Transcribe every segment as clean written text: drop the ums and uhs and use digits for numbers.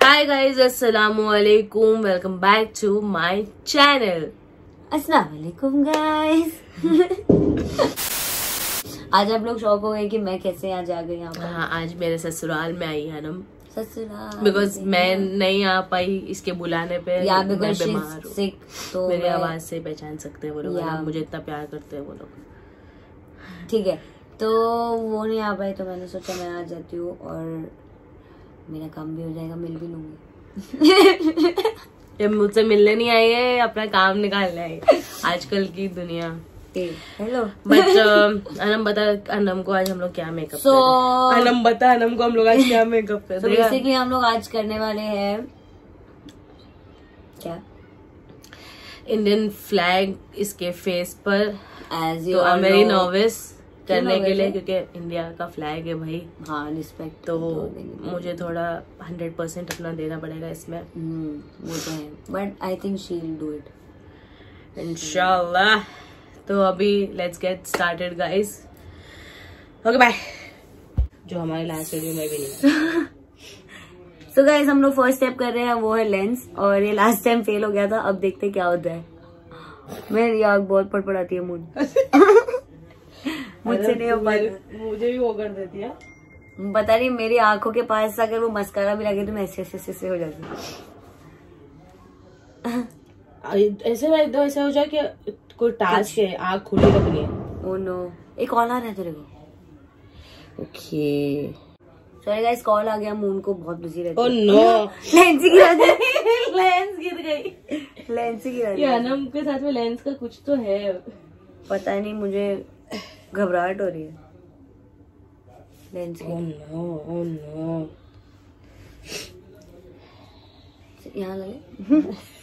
हाय guys, अस्सलामुअलैकुम, welcome back to my channel. अस्सलाम वालेकुम गाइस। आज आप लोग शौक हो गए कि मैं कैसे यहाँ जा गई यहाँ पर। हाँ, आज मेरे ससुराल में आई हनम, ससुराल बिकॉज मैं नहीं आ पाई इसके बुलाने पे, या मैं बिकॉज बीमार हूँ। सिक, तो मेरी आवाज से पहचान सकते हैं वो लोग, या मुझे इतना प्यार करते हैं वो लोग। ठीक है, तो वो नहीं आ पाई तो मैंने सोचा मैं आ जाती हूँ और मेरा काम भी हो जाएगा, मिल भी लूंगी। ये मुझसे मिलने नहीं आई है, अपना काम निकालने आई है। आजकल की दुनिया। हेलो बट अनम बता, अनम को आज हम लोग क्या मेकअप अनम बता, अनम को हम लोग आज क्या मेकअप कर रहे हैं। बेसिकली हम लोग आज करने वाले हैं क्या, इंडियन फ्लैग इसके फेस पर एज तो वेरी नर्वस करने के लिए, क्योंकि इंडिया का फ्लैग है भाई। हाँ, रिस्पेक्ट तो मुझे थोड़ा 100% अपना देना पड़ेगा इसमें। वो तो है, but I think she will do it इंशाल्लाह। तो अभी let's get started guys. Okay bye. जो हमारे लास्ट वीडियो में भी नहीं। सो गाइस, हम लोग फर्स्ट स्टेप कर रहे हैं, वो है लेंस, और ये लास्ट टाइम फेल हो गया था। अब देखते हैं क्या होता है। मेरी आँख बहुत पड़पड़ाती है मुझसे नहीं हो पाता। मुझे भी वो कर देती है। पता नहीं, मेरी आंखों के पास अगर वो मस्कारा भी लगे तो मैं ऐसे हो जाती हूँ। ऐसे ना एकदम ऐसा हो जाए कि कोई टास्क है, आँख खुली रखनी है। ओह नो, एक कॉल आ रहा है तेरे को। ओके सॉरी गाइस, कॉल आ गया। मून को बहुत बिजी रहती है। ओह नो, लेंस ही गिरा दी। लेंस गिर गई। लेंस ही गिरा दी। ये अनम के साथ में लेंस का कुछ तो है, पता नहीं, मुझे घबराहट हो रही है। लेंस ओह नो यहाँ लगे।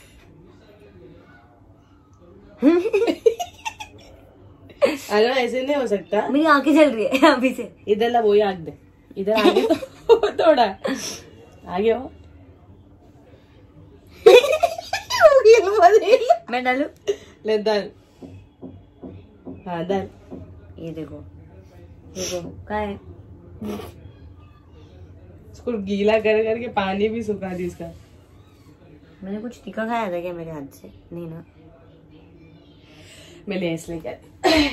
अरे ऐसे नहीं हो सकता, मेरी आंखें चल रही है अभी से। इधर ला, वही आग दे, इधर आगे तो थोड़ा आगे हो। मैं डालू? ले डाल। हाँ डाल। ये देखो क्या है। इसको गीला कर करके पानी भी सुखा दी इसका। मैंने कुछ तीखा खाया था क्या मेरे हाथ से? नहीं ना। मैं लेस लेके आती।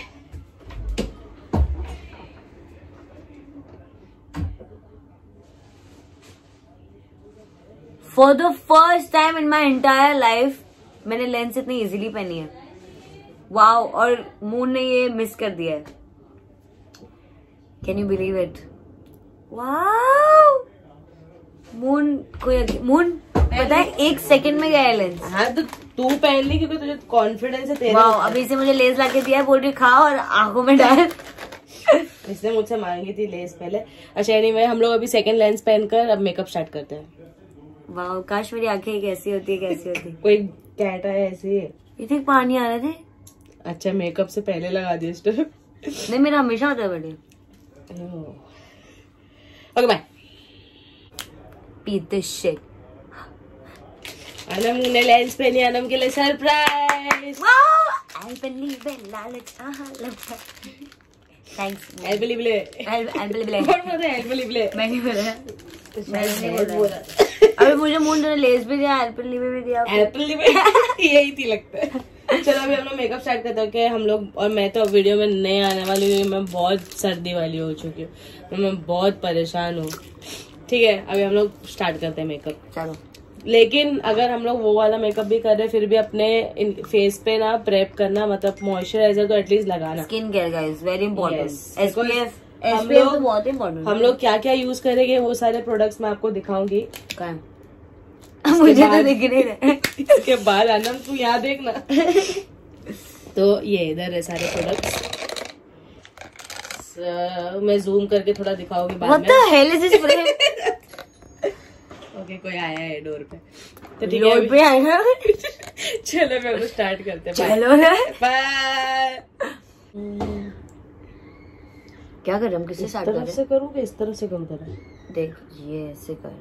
For the first time in my entire life मैंने लेंस इतनी इजीली पहनी है। वाओ, और मून ने ये मिस कर दिया है। Can you believe it? Wow, Moon पता है 1 सेकंड में गया है लेंस। हाँ तो तू पहन ली क्योंकि तुझे कॉन्फिडेंस है तेरे। वाओ, अभी से मुझे लेस लाके दिया है, बोल रही खा और आंखों में डाल। इसने मुझसे मांगी थी लेस पहले। अच्छा एनीवे, हम लोग अभी सेकंड लेंस पहनकर अब मेकअप स्टार्ट करते हैं। वाओ, काश मेरी आंखें कैसी होती है। कोई कैट आया ऐसे। ये देख, पानी आ रहे थे। अच्छा, मेकअप से पहले लगा दिया स्टेप। नहीं, मेरा हमेशा होता है birthday. Okay bye. Eat this shit. Anam ने लेंस पहनी, अनम के लिए सरप्राइज। थैंक्स। अभी मुझे मून ने लेस भी दिया, एल्पेनलीबे भी दिया। यही थी लगता है। चलो अभी हम लोग मेकअप स्टार्ट करते हैं। कि हम लोग, और मैं तो अब वीडियो में नहीं आने वाली हूँ, मैं बहुत सर्दी वाली हो चुकी हूँ, मैं बहुत परेशान हूँ। ठीक है, अभी हम लोग स्टार्ट करते हैं मेकअप। चलो, लेकिन अगर हम लोग वो वाला मेकअप भी कर रहे हैं फिर भी अपने फेस पे ना प्रेप करना, मतलब मॉइस्चराइजर तो एटलीस्ट लगाना। Skin care guys, very important. SPF तो बहुत इंपॉर्टेंट। हम लोग क्या क्या यूज करेंगे वो सारे प्रोडक्ट्स मैं आपको दिखाऊंगी। मुझे तो दिख नहीं रहे। इसके बाद आनंद तू यहाँ देखना। तो ये इधर है सारे प्रोडक्ट्स। मैं जूम करके थोड़ा दिखाऊंगी बाद में। ओके, कोई आया है डोर पे, तो ठीक है पे आएगा। चलो मैं लोग स्टार्ट करते हैं। चलो बाय। क्या कर रहे हम? किससे स्टार्ट कर रहे हैं? से करूँ कि इस तरफ से करूँ? देख, ये ऐसे कर।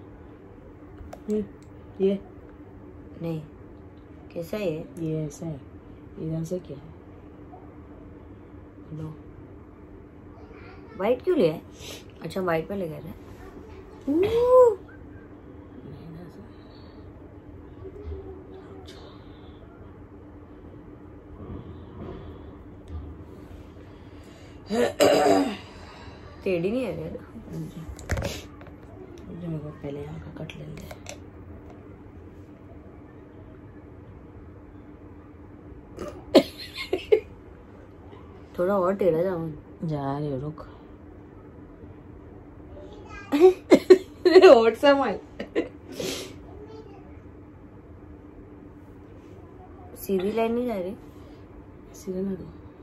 ये नहीं, कैसा है ये ऐसा है, इधर से क्या है? लो, व्हाइट क्यों लिया है? अच्छा, व्हाइट पे लगा रहा है। टेढ़ी नहीं है यार। मेरे को पहले यहाँ का कट लेंगे। थोड़ा और टेढ़ा जाऊँ जा रही हो, रुक। और संभाल। सीधी लाइन नहीं जा रही। सीधे ना दो।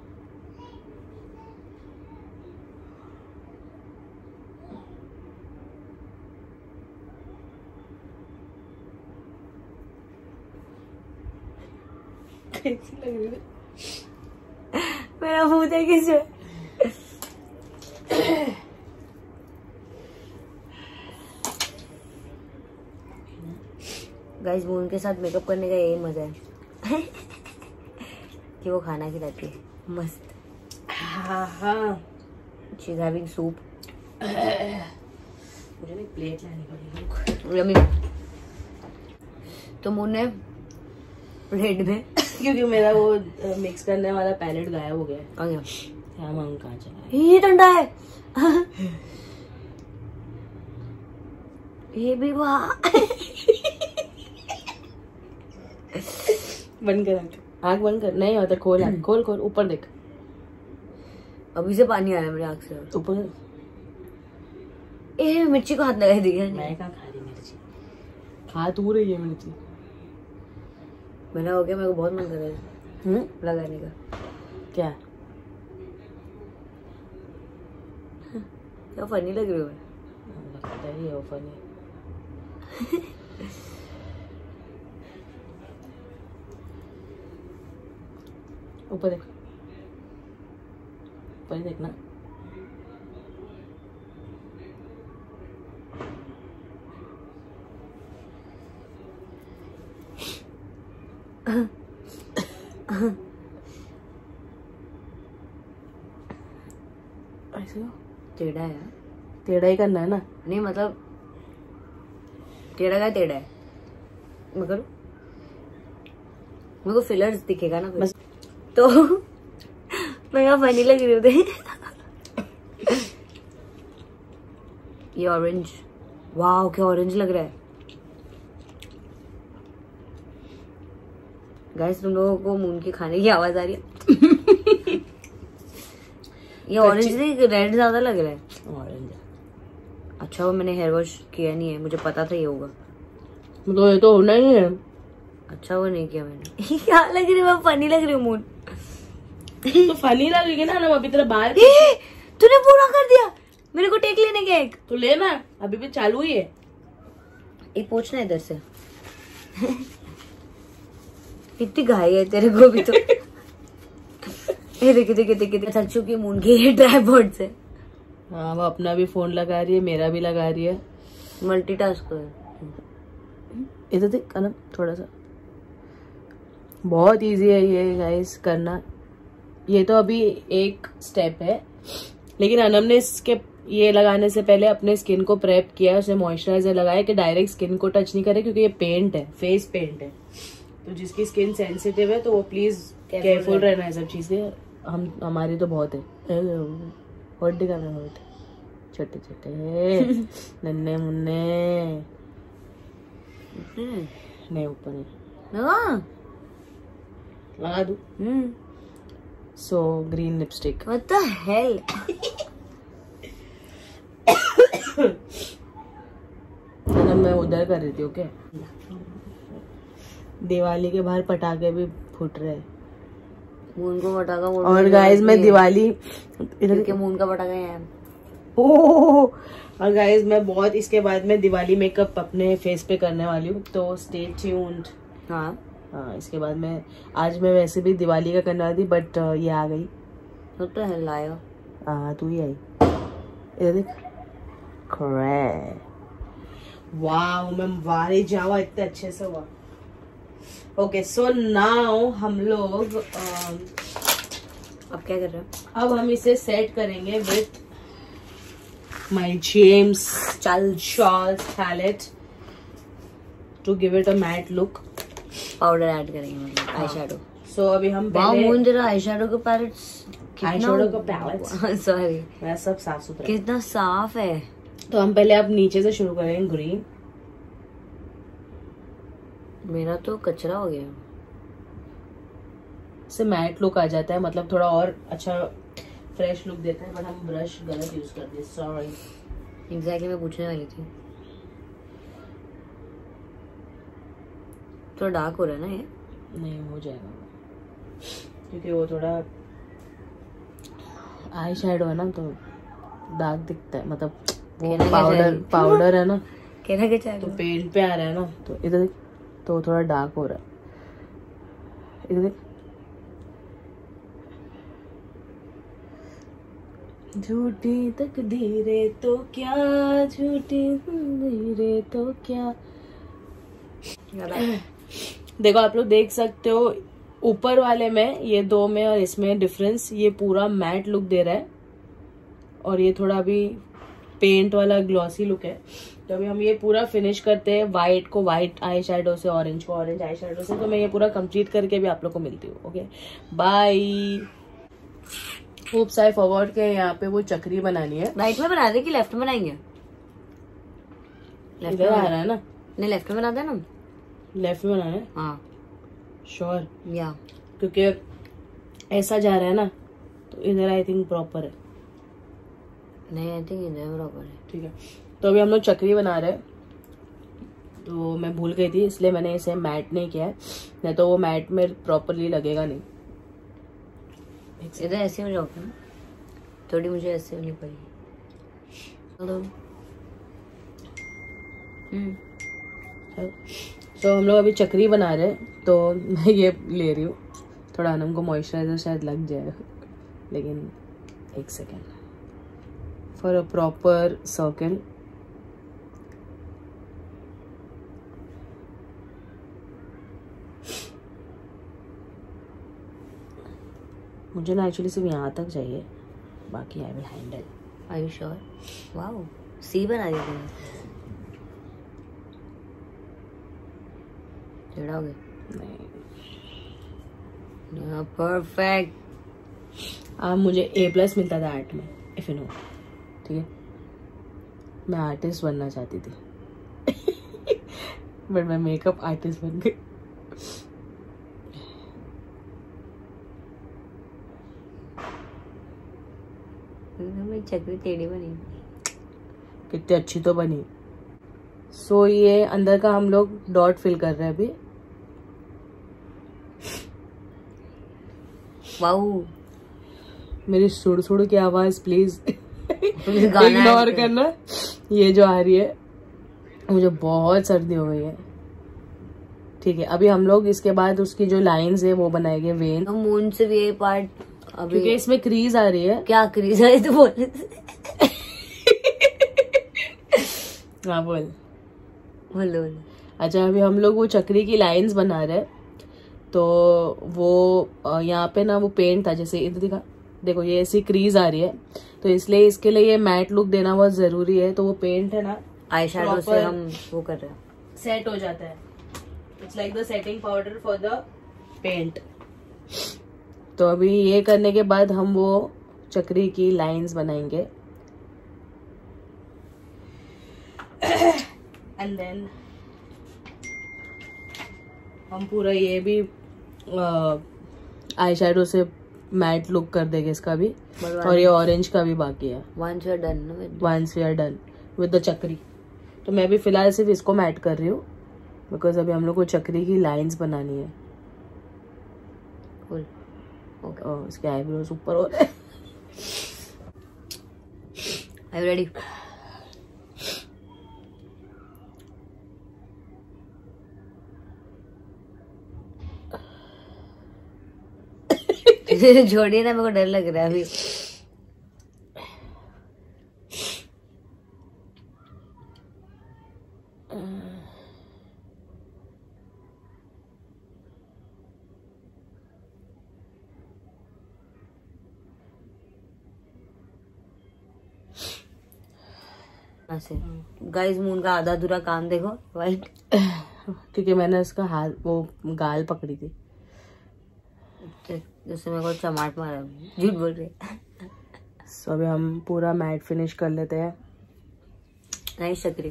कैसी लग रही है? मेरा मुंह देखे से गाइस, मून के साथ मेकअप करने का यही मजा है कि वो खाना खिलाती है मस्त। हाँ, शी इज हैविंग सूप। मुझे ना प्लेट लानी पड़ेगी। यम्मी। तो मून ने प्लेट में क्योंकि मेरा वो मिक्स करने वाला पैलेट गायब हो गया है। कहाँ गया? यहाँ मांग कहाँ चला है? ये ठंडा है। ये भी वाह। बंद कर आँख बंद कर। नहीं होता, खोल आँख, खोल खोल, ऊपर देख। अभी से पानी आ रहा है मेरी आँख से। ऊपर। ए मिर्ची को हाथ लगा दी है। मैं कहाँ खा रही मिर्ची? खा तू रही है मिर्ची। मेरा हो गया, मेरे को बहुत मन कर रहा है लगाने का। क्या क्या फनी लग रही हो? लगता ही है फनी। ऊपर देख, ऊपर देखना। ऐसे हो? टेढ़ा है। टेढ़ा ही करना है ना? नहीं मतलब टेढ़ा का टेढ़ा है। मैं करूँ? मेरे को फिलर्स दिखेगा ना बस। तो मैं यहाँ फनी लग रही होती। ये ऑरेंज, वाह क्या ऑरेंज लग रहा है। गाइस, तुम लोगों को मून के खाने की आवाज आ रही है? ये ऑरेंज नहीं, रेड ज्यादा लग रहा है। ऑरेंज। अच्छा, वो मैंने हेयर वॉश किया नहीं है, मुझे पता था ये होगा। तो ये तो होना ही है। अच्छा, वो नहीं किया मैंने। क्या लग रही है? फनी लग रही हूँ मून। तो फनी लगेगी ना, हम अभी तेरा बाहर। तूने पूरा कर दिया। मेरे को टेक लेने का एक तो लेना, अभी भी चालू ही है। एक पूछना इधर से। इतनी घाई है तेरे को भी तो। ये देखे देखे देखे देखे थक चुकी मून की ट्राइपॉड से। हाँ, वो अपना भी फोन लगा रही है, मेरा भी लगा रही है। मल्टीटास्क है। इधर देख कलम थोड़ा सा। बहुत इजी है ये गाइस करना। ये तो अभी एक स्टेप है, लेकिन अनम ने इसके ये लगाने से पहले अपने स्किन को प्रेप किया, उसने मॉइस्चराइजर लगाया कि डायरेक्ट स्किन को टच नहीं करे, क्योंकि ये पेंट है, फेस पेंट है। तो जिसकी स्किन सेंसिटिव है तो वो प्लीज केयरफुल रहना है सब चीज से। हमारी तो बहुत है। होट दिखाना, होट छोटे छोटे नन्हे मुन्ने। नहीं ऊपर नहीं लगा दू। So green lipstick. What the hell? मैं उधर कर रही थी। ओके, दिवाली के बाहर पटाखे भी फूट रहे हैं। मून को पटाखा बोल। और गाइस मैं दिवाली इधर के मून का पटाखा है। और गाइस मैं बहुत इसके बाद में दिवाली मेकअप अपने फेस पे करने वाली हूँ, तो स्टे ट्यून्ड। हाँ हाँ, इसके बाद में आज मैं वैसे भी दिवाली का करने वाली थी, बट ये आ गई। तो है लाया। हाँ, तू ही आई। इधर देख। वाह, मैं वारे जावा इतने अच्छे से हुआ। ओके, सो नाउ हम लोग अब क्या कर रहे हो? अब हम इसे सेट करेंगे with my James Charles palette to give it a matte look. Powder add करेंगे, मतलब आई शैडो। सो अभी हम मून तेरा आई शेडो का पैलेट सॉरी मैं सब साफ सुथरा कितना साफ है। तो हम पहले अब नीचे से शुरू करेंगे ग्रीन। मेरा तो कचरा हो गया, इससे मैट लुक आ जाता है, मतलब थोड़ा और अच्छा फ्रेश लुक देता है, बट हम ब्रश गलत यूज कर दिए, सॉरी। एग्जैक्टली मैं पूछने वाली थी। थोड़ा डार्क हो रहा है ना ये? नहीं हो जाएगा क्योंकि वो थोड़ा आई शेडो है ना, तो डार्क दिखता है, मतलब वो पाउडर है ना, कहना क्या चाह तो पेंट पे आ रहा है ना, तो इधर तो थोड़ा डार्क हो रहा है, इधर झूठी तकदीरें तो क्या, झूठी तकदीरें तो क्या। देखो आप लोग देख सकते हो ऊपर वाले में, ये दो में और इसमें डिफरेंस, ये पूरा मैट लुक दे रहा है और ये थोड़ा अभी पेंट वाला ग्लॉसी लुक है। तो अभी हम ये पूरा फिनिश करते हैं, व्हाइट को व्हाइट आई शेडो से, ऑरेंज को ऑरेंज आई शेडो से। तो मैं ये पूरा कंप्लीट करके भी आप लोग को मिलती हूँ। Okay bye. खूब सारे फॉरवर्ड के यहाँ पे वो चक्री बनानी है। राइट में बना दे कि लेफ्ट में बनाएंगे? इधर आ रहा है ना? नहीं लेफ्ट में बना दे ना। लेफ्ट में बनाना है? हाँ श्योर। या क्योंकि ऐसा जा रहा है ना, तो इधर आई थिंक प्रॉपर है। नहीं आई थिंक इधर बराबर है। ठीक है, तो अभी हम लोग चक्री बना रहे हैं। तो मैं भूल गई थी, इसलिए मैंने इसे मैट नहीं किया है, नहीं तो वो मैट में प्रॉपरली लगेगा नहीं। इधर ऐसे हो जाओगे ना, थोड़ी मुझे ऐसे होनी पड़ेगी। तो हम लोग अभी चक्री बना रहे हैं, तो मैं ये ले रही हूँ, थोड़ा हमको मॉइस्चराइजर शायद लग जाएगा, लेकिन एक second, for a proper circle. मुझे ना एक्चुअली सिर्फ यहाँ तक चाहिए, बाकी I will handle. Are you sure? Wow C बना दिया तुमने, टेढ़ा हो गया। नहीं परफेक्ट। मुझे A+ मिलता था आर्ट में, इफ यू नो। ठीक है, मैं आर्टिस्ट बनना चाहती थी बट मैं मेकअप आर्टिस्ट बन गई। चक्री टेढ़ी बनी, कितनी अच्छी तो बनी। सो ये अंदर का हम लोग डॉट फिल कर रहे हैं अभी। वाओ मेरी सुड़ सुड़ की आवाज प्लीज इग्नोर करना, ये जो आ रही है, मुझे बहुत सर्दी हो गई है। ठीक है, अभी हम लोग इसके बाद उसकी जो लाइंस है वो बनाएंगे, वेन। तो मून से भी ये पार्ट अभी, क्योंकि इसमें क्रीज आ रही है। क्या क्रीज आ रही तो बोल हाँ बोल बोलो। अच्छा, अभी हम लोग वो चक्री की लाइंस बना रहे हैं, तो वो यहाँ पे ना वो पेंट था, जैसे इधर दिखा, देखो ये ऐसी क्रीज आ रही है, तो इसलिए इसके लिए ये मैट लुक देना बहुत जरूरी है। तो वो पेंट है ना, आई शेडो से हम वो कर रहे हैं, सेट हो जाता है। It's like the setting powder for the paint. तो अभी ये करने के बाद हम वो चक्री की लाइंस बनाएंगे, एंड देन हम पूरा ये भी आई शेडो से मैट लुक कर देंगे इसका भी, और ये ऑरेंज का भी बाकी है। Once we are done with the चक्री। तो मैं भी फिलहाल सिर्फ इसको मैट कर रही हूँ, बिकॉज अभी हम लोग को चक्री की लाइंस बनानी है। cool. okay. इसके आईब्रोज ऊपर हो रहे हैं। Are you ready? छोड़िए ना, मेरे को डर लग रहा है अभी। गाइस मून का आधा अधूरा काम देखो, वाइट क्योंकि मैंने उसका हाथ वो गाल पकड़ी थी। जिससे मेरे को चमाट मारा, झूठ बोल रहे। सो अभी हम पूरा मैट फिनिश कर लेते हैं। नाइस चक्री।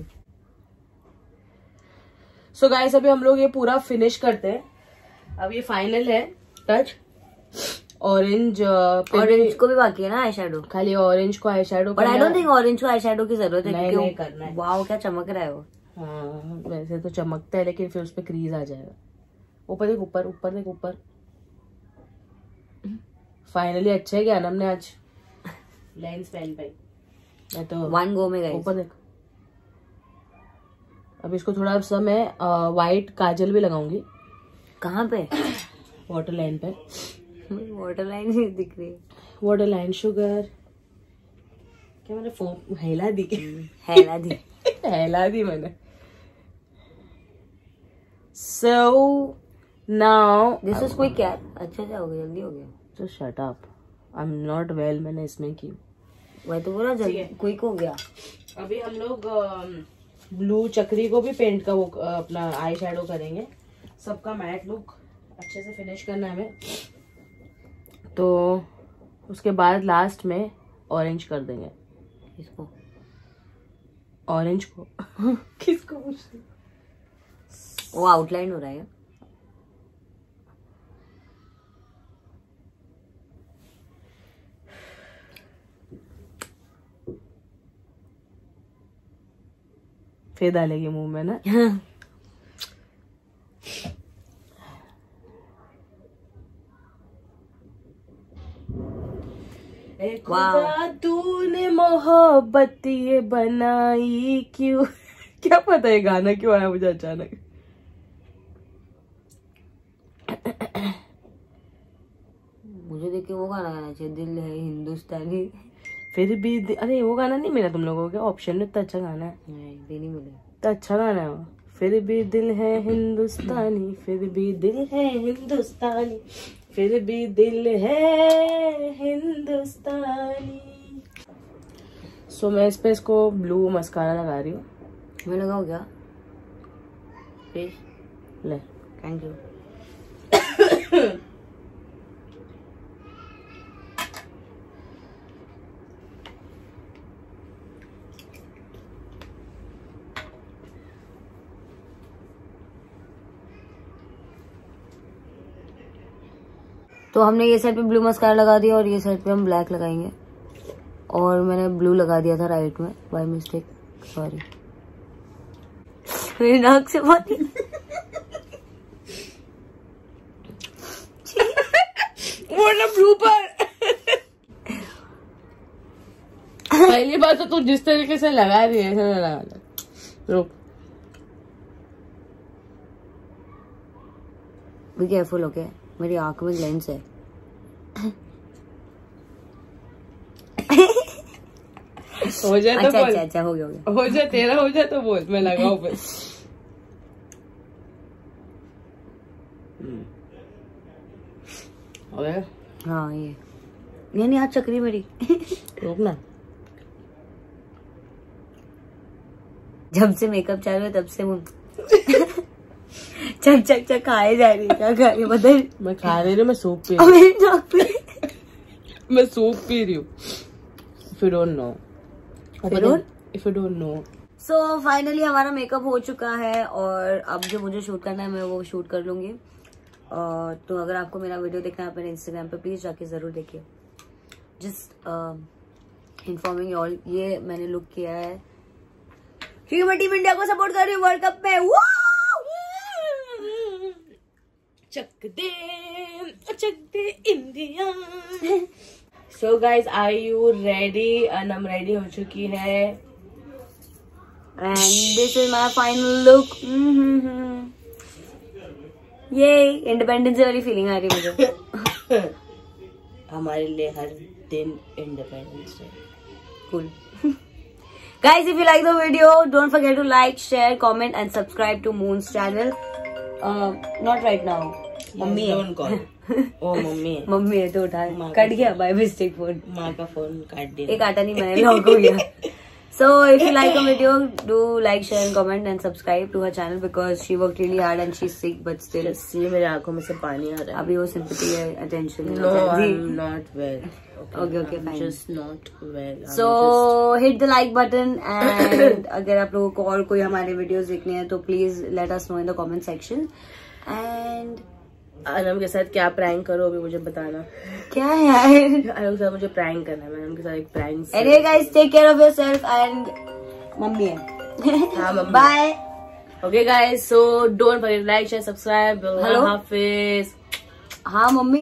सो गाइस अभी हम लोग ये पूरा फिनिश करते हैं। अब ये फाइनल है टच। ऑरेंज को भी बाकी है ना आई शेडो, खाली ऑरेंज को आई शेडो। और आई डोंट थिंक ऑरेंज को आई शेडो की जरूरत है। नहीं करना है। वाओ क्या चमक रहा है वो। हाँ वैसे तो चमकता है लेकिन फिर उस पर क्रीज आ जाएगा। ऊपर देख, ऊपर ऊपर देख, ऊपर। फाइनली अच्छा है क्या हमने आज लेंस पहन पाई। मैं तो 1 गो में गई। ऊपर देख। अब इसको थोड़ा सा मैं व्हाइट काजल भी लगाऊंगी। कहाँ पे? वाटर लाइन पे। वाटर लाइन ही दिख रही है। वाटर लाइन शुगर क्या मैंने फोन हिला दी? हैला दी। हिला दी मैंने। So now this is quick यार, अच्छे से हो गया, जल्दी हो गया। तो shut up, I am not well. मैंने इसमें की वही तो बोला, जल्दी क्विक हो गया। अभी हम लोग ब्लू चक्री को भी पेंट का वो अपना आई शेडो करेंगे। सबका मैट लुक अच्छे से फिनिश करना है हमें, तो उसके बाद लास्ट में ऑरेंज कर देंगे। किसको? ऑरेंज को। किसको पूछते? वो आउटलाइन हो रहा है। फिर डालेगी मुंह में ना। खुदा तूने मोहब्बत ये बनाई क्यों? क्या पता ये गाना क्यों आया मुझे अचानक। मुझे देख के वो गाना गाना चाहिए, दिल है हिंदुस्तानी। फिर भी अरे वो गाना नहीं मिला तुम लोगों के ऑप्शन में? इतना अच्छा गाना है। नहीं मिला। इतना अच्छा गाना है वो। फिर भी दिल है हिंदुस्तानी, फिर भी दिल है हिंदुस्तानी, फिर भी दिल है हिंदुस्तानी। सो मैं इस पे इसको ब्लू मस्कारा लगा रही हूँ। मैं लगाऊँ क्या? प्लीज ले। Thank you. तो हमने ये साइड पे ब्लू मस्कारा लगा दिया और ये साइड पे हम ब्लैक लगाएंगे। और मैंने ब्लू लगा दिया था राइट में बाय मिस्टेक, सॉरी। मेरी नाक से पानी। ब्लू पर। पहली बात तो तू जिस तरीके से लगा रही है ऐसे लगा। रुक। बी केयरफुल ओके, मेरी आंख में लेंस है। हो जाए तो बोल। अच्छा हो गया। हो जाए तेरा, हो जाए तो बोल, मैं लगाऊं फिर। हो गया? हाँ ये नहीं आज चक्री मेरी। रुक ना। जब से मेकअप चालू है तब से वो चक चक चक खाए जा रही है। क्या खा रही है बता? मैं खा रही हूँ, मैं सूप पी रही हूँ। मैं सूप पी रही हूँ। If you don't know. If you don't know. So finally हमारा मेकअप हो चुका है और अब जो मुझे शूट करना है मैं वो शूट कर लूंगी। तो अगर आपको मेरा वीडियो देखना है अपने इंस्टाग्राम पे प्लीज जाके जरूर देखिए। जस्ट इन्फॉर्मिंग यू ऑल, ये मैंने लुक किया है क्योंकि मैं टीम इंडिया को सपोर्ट कर रही हूँ वर्ल्ड कप में। चक दे India. So guys are you ready? नम रेडी हो चुकी है and this is my final look. ये इंडिपेंडेंस वाली फीलिंग आ रही है मुझे। हमारे लिए हर दिन independence day. Cool. Guys, if you like the video, don't forget to like, share, comment and subscribe to Moon's channel. Not right now. Mummy है। ओ मम्मी है। मम्मी है तो उठा, कट गया बाय मिस्टेक फोन। माँ का फोन काट दिया। एक आटा नहीं मैंने लॉक हो गया। So if you like a video, do like, share and comment and subscribe to her channel because she worked really hard and she's sick but still. ये मेरी आंखों में से पानी आ रहा है. अभी वो sympathy है, attention. No, I'm not well. Okay, fine. Just not well. So hit the like button and अगर आप लोगों को और कोई हमारे videos देखने हैं तो please let us know in the comment section. And Anam के साथ क्या प्रैंक करो अभी मुझे बताना. क्या है यार? अनम के साथ मुझे प्रैंक करना है. मैं अनम के साथ एक prank. Anyway guys, take care of yourself and mummy है. हाँ mummy. Bye. Okay guys, so don't forget to like, share, subscribe. Hello. हाफिज. हाँ मम्मी.